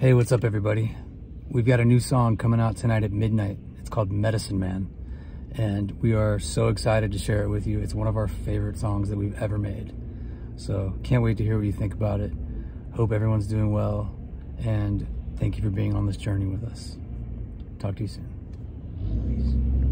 Hey, what's up everybody? We've got a new song coming out tonight at midnight. It's called Medicine Man, and we are so excited to share it with you. It's one of our favorite songs that we've ever made. So can't wait to hear what you think about it. Hope everyone's doing well, and thank you for being on this journey with us. Talk to you soon. Peace.